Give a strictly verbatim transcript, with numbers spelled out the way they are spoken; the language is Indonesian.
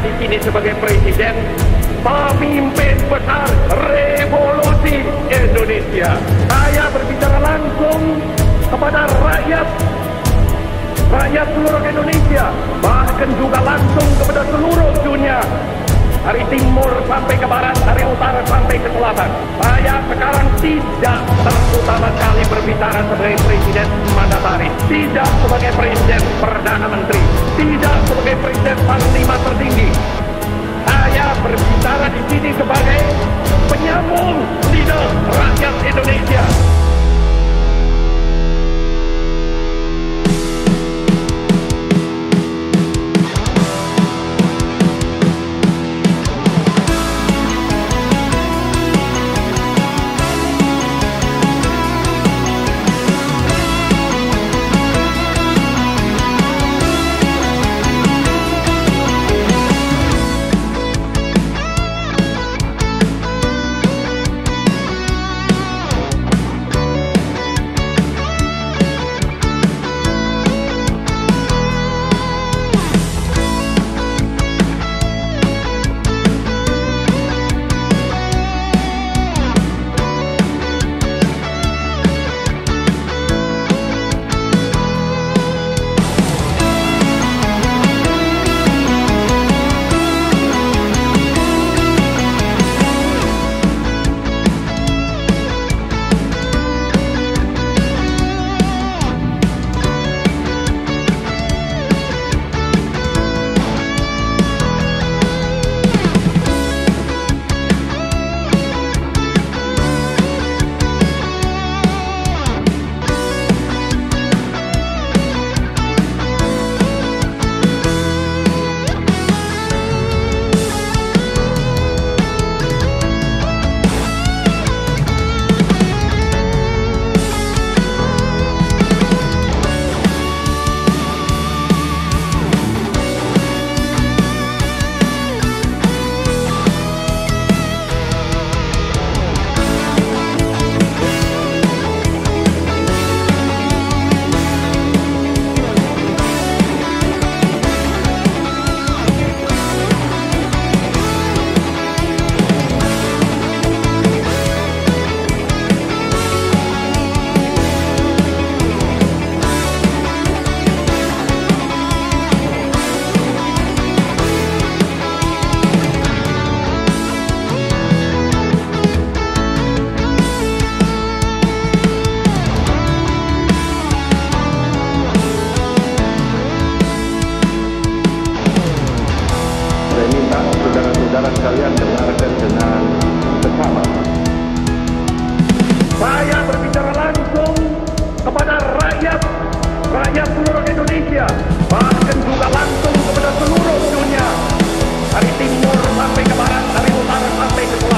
di sini sebagai presiden, pemimpin besar revolusi Indonesia. Saya berbicara langsung kepada rakyat, rakyat seluruh Indonesia, bahkan juga langsung kepada seluruh dunia. Dari timur sampai ke barat, dari utara sampai ke selatan. Saya sekarang tidak terutama kali berbicara sebagai presiden mandataris, tidak sebagai presiden perdana menteri, tidak sebagai presiden panglima tertinggi. Saya berbicara di sini sebagai penyambung lidah rakyat Indonesia. Saudara-saudara sekalian dengarkan dengan seksama. Saya berbicara langsung kepada rakyat, rakyat seluruh Indonesia, bahkan juga langsung kepada seluruh dunia. Dari timur sampai ke barat, dari utara sampai ke selatan.